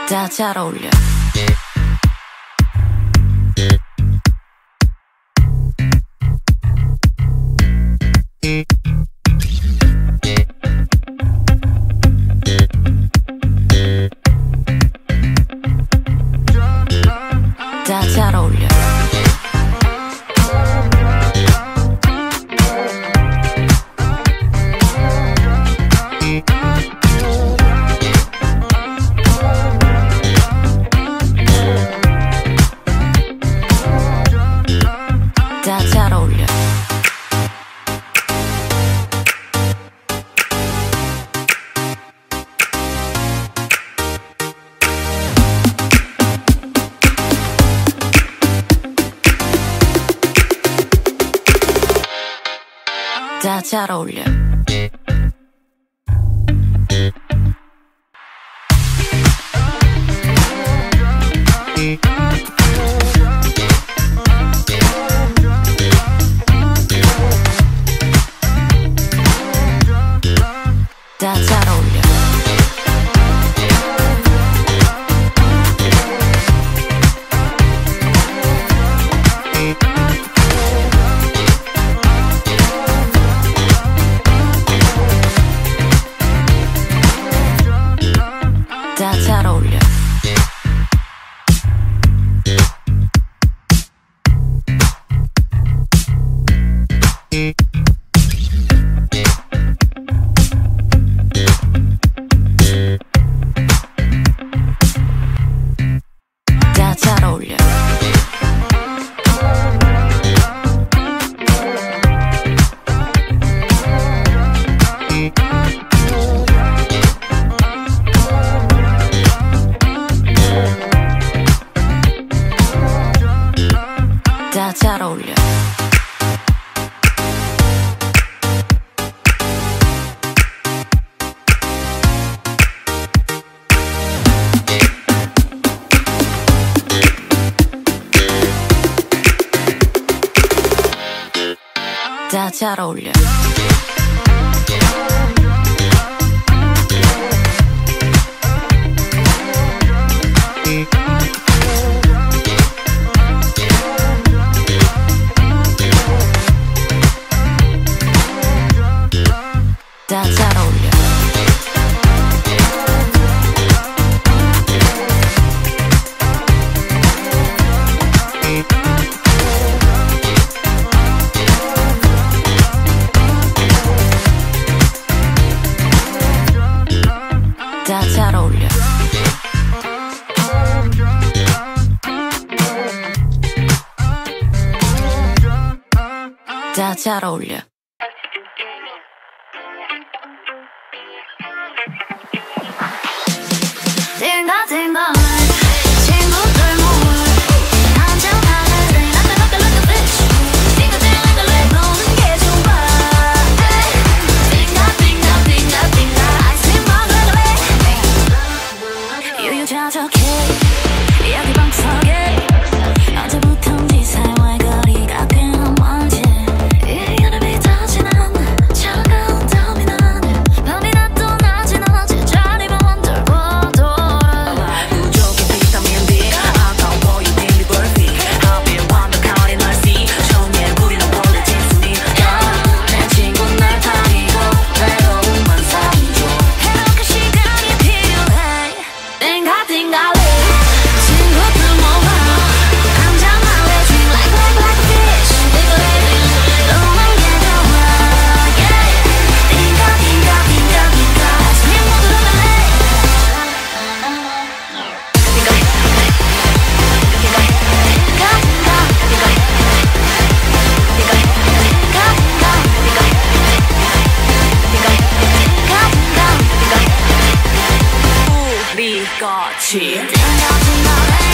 다 잘 어울려. 다 잘 어울려. 다 잘 어울려. 다 잘 어울려. 다 잘 어울려. 다 잘 어울려. 다 잘 어울려. 다 잘 어울려. 다 잘 어울려. 다 잘 어울려. 다 잘 어울려. 다 잘 어울려. 띵가띵가 친구들 모여 한참 하늘을 나타났다 like a bitch. 띵가띵가 노는 게 좋아. 띵가띵가 아이스크림 먹을래. 유유자적해 여기 방석에 언제부턴지 사이와의 거리가 꽤나 멀지. 이 여름이 다 지난 차가운 땀이 나는 밤이 낮도 낮이 낮에 자리 번들고 돌아. 부족해 비타민 D 아까워 you think me perfect 하필 완벽한 날씨 정말 우리는 원래 진순이 내 친구는 날 다니고 외로움만 사줘. 해놓고 시간이 필요해. 띵가띵가래 친구들 모아 한잔할래. Drink like a fish. 너만 게 좋아. 띵가띵가 아이스크림 먹을래. 우리 같이 띵가띵가래